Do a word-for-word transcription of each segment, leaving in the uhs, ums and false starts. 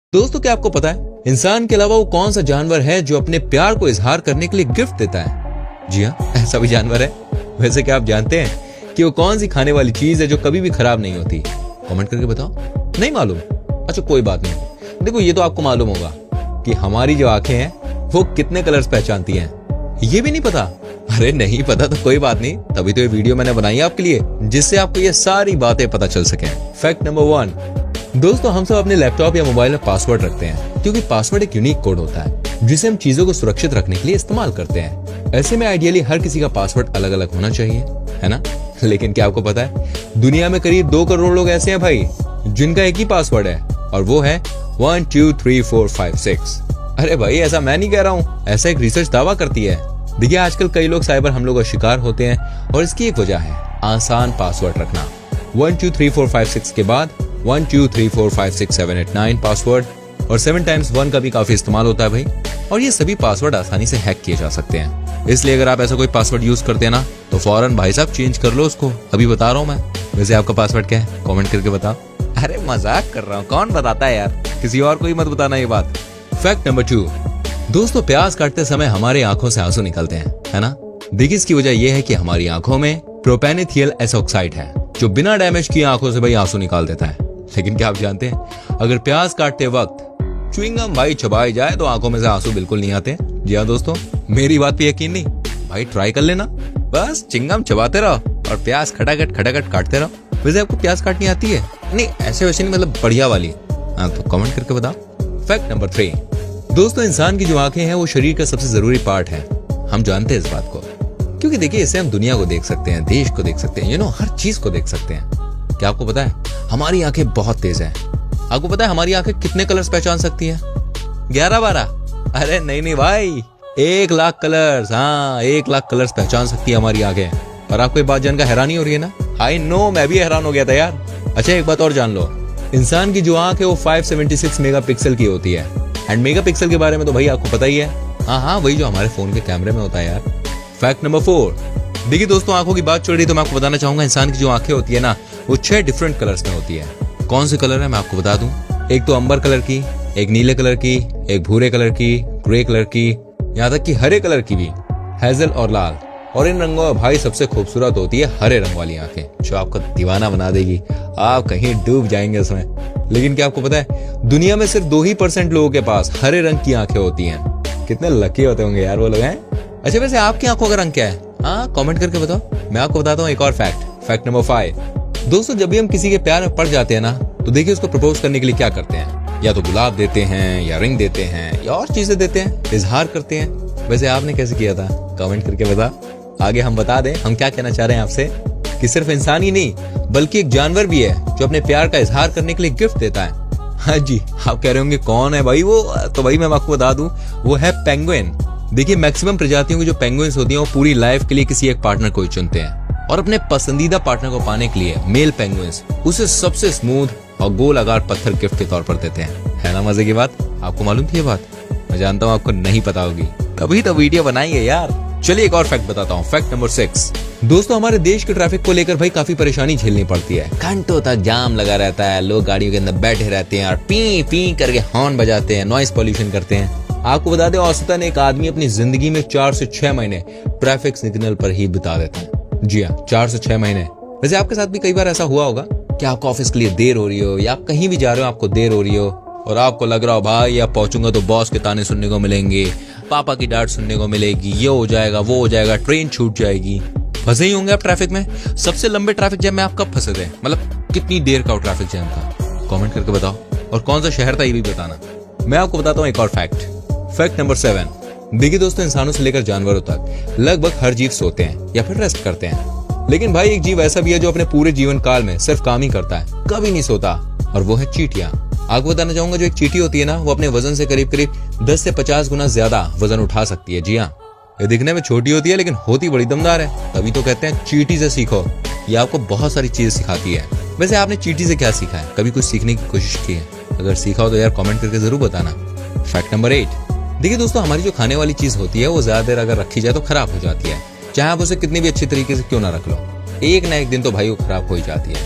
दोस्तों, क्या आपको पता है इंसान के अलावा वो कौन सा जानवर है जो अपने प्यार को इजहार करने के लिए गिफ्ट देता है? जी हाँ, ऐसा भी जानवर है। वैसे क्या आप जानते हैं कि वो कौन सी खाने वाली चीज है जो कभी भी खराब नहीं होती? कमेंट करके बताओ। नहीं मालूम? अच्छा, कोई बात नहीं। देखो, ये तो आपको मालूम होगा कि हमारी जो आंखें हैं वो कितने कलर्स पहचानती हैं। ये भी नहीं पता? अरे नहीं पता तो कोई बात नहीं, तभी तो ये वीडियो मैंने बनाई है आपके लिए, जिससे आपको ये सारी बातें पता चल सके। फैक्ट नंबर वन, दोस्तों, हम सब अपने लैपटॉप या मोबाइल में पासवर्ड रखते हैं क्योंकि पासवर्ड एक यूनिक कोड होता है जिसे हम चीजों को सुरक्षित रखने के लिए इस्तेमाल करते हैं। ऐसे में आइडियली हर किसी का पासवर्ड अलग अलग होना चाहिए, है ना? लेकिन क्या आपको पता है दुनिया में करीब दो करोड़ लोग ऐसे हैं भाई जिनका एक ही पासवर्ड है, और वो है one two three four five six. अरे भाई, ऐसा मैं नहीं कह रहा हूँ, ऐसा एक रिसर्च दावा करती है। देखिए, आजकल कई लोग साइबर हमलों का शिकार होते हैं और इसकी एक वजह है आसान पासवर्ड रखना। One two three four five six के बाद one two three four five six seven eight nine password और सेवन टाइम्स वन का भी काफी इस्तेमाल होता है भाई। और ये सभी पासवर्ड आसानी से हैक किए जा सकते हैं, इसलिए अगर आप ऐसा कोई पासवर्ड यूज करते हैं ना तो फौरन भाई साहब चेंज कर लो उसको। अभी बता रहा हूँ मैं। वैसे आपका पासवर्ड क्या है? कमेंट करके बताओ। अरे मजाक कर रहा हूँ, कौन बताता है यार, किसी और को ही मत बताना ये बात। फैक्ट नंबर टू, दोस्तों, प्याज काटते समय हमारी आंखों से आंसू निकलते हैं, है ना? देखिए, इसकी वजह यह है कि हमारी आंखों में प्रोपेनिथियल एसोक्साइड है जो बिना डैमेज किए आंखों से भाई आंसू निकाल देता है। लेकिन क्या आप जानते हैं अगर प्याज काटते वक्त च्युइंगम भाई चबाई जाए तो आंखों में से आंसू बिल्कुल नहीं आते। जी हाँ दोस्तों, मेरी बात पे यकीन नहीं भाई, ट्राई कर लेना। बस चिंगम चबाते रहो और प्याज खटाखट खटाखट काटते रहो। वैसे आपको प्याज काटनी आती है? नहीं, ऐसे वैसे नहीं, मतलब बढ़िया वाली। हाँ तो कमेंट करके बताओ। फैक्ट नंबर थ्री, दोस्तों, इंसान की जो आंखें हैं वो शरीर का सबसे जरूरी पार्ट है। हम जानते हैं इस बात को क्योंकि देखिए, इससे हम दुनिया को देख सकते हैं, देश को देख सकते हैं, यू नो हर चीज को देख सकते हैं। क्या आपको पता है हमारी आंखें बहुत तेज हैं? आपको पता है हमारी आंखें कितने कलर्स पहचान सकती हैं? ग्यारह बारह? अरे नहीं नहीं भाई, एक लाख कलर्स। हाँ, एक लाख कलर्स पहचान सकती है हमारी आंखें। और आपको ये बात जानकर हैरानी हो रही है ना? आई नो, मैं भी हैरान हो गया था यार। अच्छा, एक बात और जान लो, इंसान की जो आंख है वो फाइव सेवेंटी सिक्स मेगापिक्सल की होती है। एंड मेगापिक्सल के बारे में तो भाई आपको पता ही है। हाँ हाँ, वही जो हमारे फोन के कैमरे में होता है यार। फैक्ट नंबर फोर, देखिए दोस्तों, आंखों की बात चल रही तो मैं आपको बताना चाहूंगा इंसान की जो आंखें होती है ना वो छह डिफरेंट कलर्स में होती है। कौन से कलर है मैं आपको बता दूं। एक तो अंबर कलर की, एक नीले कलर की, एक भूरे कलर की, ग्रे कलर की, यहाँ तक कि हरे कलर की भी, हेजल और लाल। और इन रंगों में भाई सबसे खूबसूरत होती है हरे रंग वाली आंखें, जो आपको दीवाना बना देगी, आप कहीं डूब जाएंगे उसमें। लेकिन क्या आपको पता है दुनिया में सिर्फ दो ही परसेंट लोगों के पास हरे रंग की आंखें होती हैं। कितने लकी होते होंगे यार वो लोग, हैं? अच्छा, वैसे आपकी आंखों का रंग क्या है? हाँ, कमेंट करके बताओ। मैं आपको बताता हूँ एक और फैक्ट। फैक्ट नंबर फाइव, दोस्तों, जब भी हम किसी के प्यार में पड़ जाते हैं ना तो देखिए उसको प्रपोज करने के लिए क्या करते हैं? या तो गुलाब देते हैं, या रिंग देते हैं, या और चीजें देते हैं, इजहार करते हैं। वैसे आपने कैसे किया था? कमेंट करके बता। आगे हम बता दें हम क्या कहना चाह रहे हैं आपसे कि सिर्फ इंसान ही नहीं बल्कि एक जानवर भी है जो अपने प्यार का इजहार करने के लिए गिफ्ट देता है। हाँ जी, आप कह रहे होंगे कौन है भाई वो? तो भाई मैं आपको बता दूं, वो है पेंगुइन। देखिए, मैक्सिमम प्रजातियों की जो पेंगुइन्स होती हैं वो पूरी लाइफ के लिए किसी एक पार्टनर को ही चुनते हैं और अपने पसंदीदा पार्टनर को पाने के लिए मेल पेंगुइन्स उसे सबसे स्मूथ और गोल आकार पत्थर गिफ्ट के तौर पर देते हैं। है ना मजे की बात? आपको मालूम थी ये बात? मैं जानता हूँ आपको नहीं पता होगी, तभी तो वीडियो बनाई है यार। चलिए एक और फैक्ट बताता हूँ। फैक्ट नंबर सिक्स, दोस्तों, हमारे देश के ट्रैफिक को लेकर भाई काफी परेशानी झेलनी पड़ती है। घंटों तक जाम लगा रहता है, लोग गाड़ियों के अंदर बैठे रहते हैं और पी पी करके हॉर्न बजाते हैं, नॉइस पॉल्यूशन करते हैं। आपको बता दें औसतन एक आदमी अपनी जिंदगी में चार से छह महीने ट्रैफिक सिग्नल पर ही बिता देता है। जी हाँ, चार से छह महीने। वैसे आपके साथ भी कई बार ऐसा हुआ होगा कि आपको ऑफिस के लिए देर हो रही हो या आप कहीं भी जा रहे हो, आपको देर हो रही हो और आपको लग रहा हो भाई अब पहुंचूंगा तो बॉस के ताने सुनने को मिलेंगे, पापा की डांट सुनने को मिलेगी, ये हो जाएगा वो हो जाएगा, ट्रेन छूट जाएगी। फंसे ही होंगे आप ट्रैफिक में। सबसे लंबे ट्रैफिक जैम में आप कब फंसे थे? मतलब कितनी देर का वो ट्रैफिक जैम था? कमेंट करके बताओ। और कौन सा शहर था ये भी बताना। मैं आपको बताता हूँ एक और फैक्ट। फैक्ट नंबर सेवन, देखिए दोस्तों, इंसानों से लेकर जानवरों तक लगभग हर जीव सोते हैं या फिर रेस्ट करते हैं। लेकिन भाई एक जीव ऐसा भी है जो अपने पूरे जीवन काल में सिर्फ काम ही करता है, कभी नहीं सोता, और वो है चींटियां। आपको बताना चाहूंगा जो एक चींटी होती है ना वो अपने वजन से करीब करीब दस से पचास गुना ज्यादा वजन उठा सकती है। जी हाँ, ये दिखने में छोटी होती है लेकिन होती बड़ी दमदार है, तभी तो कहते हैं चींटी से सीखो। ये आपको बहुत सारी चीजें सिखाती है। वैसे आपने चींटी से क्या सीखा है? कभी कुछ सीखने की कोशिश की है? अगर सीखा हो तो यार कमेंट करके जरूर बताना। फैक्ट नंबर एट, देखिए दोस्तों, हमारी जो खाने वाली चीज होती है वो ज्यादा देर अगर रखी जाए तो खराब हो जाती है, चाहे आप उसे कितनी भी अच्छी तरीके से क्यों ना रख लो, एक ना एक दिन तो भाई वो खराब हो ही जाती है।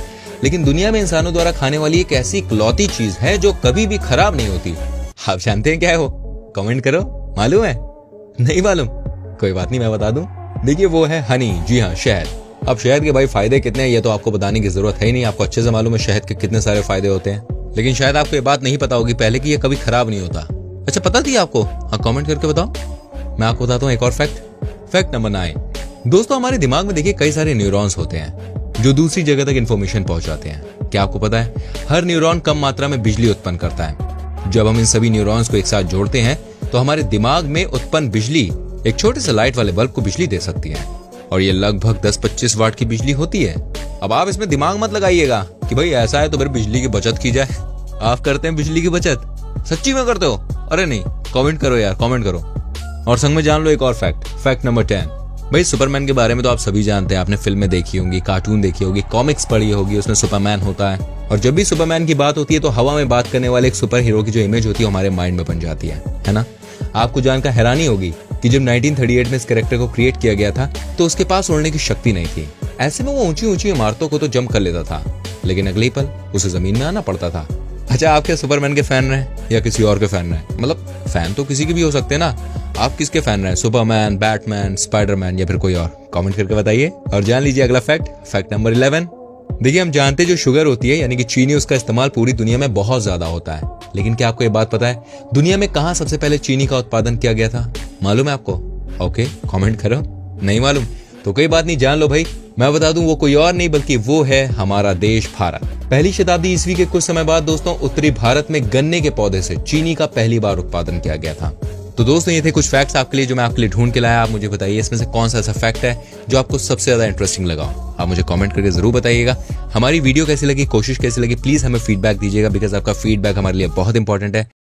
लेकिन दुनिया में इंसानों द्वारा खाने वाली एक ऐसी इकलौती चीज है जो कभी भी खराब नहीं होती। आप जानते हैं क्या है वो? कमेंट करो। मालूम है? नहीं मालूम? कोई बात नहीं, मैं बता दूं। देखिए वो है हनी। जी हाँ, शहद। अब शहद के भाई फायदे कितने हैं ये तो आपको बताने की जरूरत है ही नहीं, आपको अच्छे से मालूम है शहद के कितने सारे फायदे होते हैं। लेकिन शायद आपको ये बात नहीं पता होगी पहले कि ये कभी खराब नहीं होता। अच्छा, पता थी आपको? हाँ, कमेंट करके बताओ। मैं आपको बताता हूँ एक और फैक्ट। Fact number nine. दोस्तों, हमारे दिमाग में देखिए कई सारे न्यूरॉन्स होते हैं जो दूसरी जगह तक इंफॉर्मेशन पहुंचाते हैं। क्या आपको पता है हर न्यूरॉन कम मात्रा में बिजली उत्पन्न करता है। जब हम इन सभी न्यूरॉन्स को एक साथ जोड़ते हैं तो हमारे दिमाग में उत्पन्न बिजली एक छोटे से लाइट वाले बल्ब को बिजली दे सकती है, और ये लगभग दस पच्चीस वाट की बिजली होती है। अब आप इसमें दिमाग मत लगाइएगा कि भाई ऐसा है तो फिर बिजली की बचत की जाए। आप करते हैं बिजली की बचत? सच्ची में करते हो? अरे नहीं, कमेंट करो यार, कमेंट करो। और संग में जान लो एक और फैक्ट। Fact number ten. भाई सुपरमैन के बारे में तो आप सभी जानते हैं, आपने फिल्में देखी होंगी, कार्टून देखी होगी, कॉमिक्स पढ़ी होगी, उसमें सुपरमैन होता है। और जब भी सुपरमैन की बात होती है तो हवा में बात करने वाले एक सुपर हीरो की जो इमेज होती है हमारे माइंड में बन जाती है, है ना? आपको जानकर हैरानी होगी कि जब नाइनटीन थर्टी एट में इस कैरेक्टर को क्रिएट किया गया था तो उसके पास उड़ने की शक्ति नहीं थी। ऐसे में वो ऊंची ऊंची इमारतों को तो जंप कर लेता था, लेकिन अगले पल उसे जमीन में आना पड़ता था। अच्छा, आप क्या सुपरमैन के फैन रहे या किसी और के फैन रहे? मतलब फैन तो किसी के भी हो सकते हैं ना। आप किसके फैन रहे? सुपरमैन, बैटमैन, स्पाइडरमैन या फिर कोई और? कमेंट करके बताइए। और जान लीजिए अगला फैक्ट। Fact number eleven. देखिए, हम जानते हैं जो शुगर होती है यानी कि चीनी, उसका इस्तेमाल पूरी दुनिया में बहुत ज्यादा होता है। लेकिन क्या आपको ये बात पता है दुनिया में कहां सबसे पहले चीनी का उत्पादन किया गया था? मालूम है आपको? ओके, कमेंट करो। नहीं मालूम तो कोई बात नहीं, जान लो भाई। मैं बता दूं वो कोई और नहीं बल्कि वो है हमारा देश भारत। पहली शताब्दी ईस्वी के कुछ समय बाद दोस्तों उत्तरी भारत में गन्ने के पौधे से चीनी का पहली बार उत्पादन किया गया था। तो दोस्तों ये थे कुछ फैक्ट्स आपके लिए जो मैं आपके लिए ढूंढ के लाया। आप मुझे बताइए इसमें से कौन सा ऐसा फैक्ट है जो आपको सबसे ज्यादा इंटरेस्टिंग लगा। आप मुझे कमेंट करके जरूर बताइएगा। हमारी वीडियो कैसी लगी, कोशिश कैसी लगी, प्लीज हमें फीडबैक दीजिएगा, बिकॉज आपका फीडबैक हमारे लिए बहुत इंपॉर्टेंट है।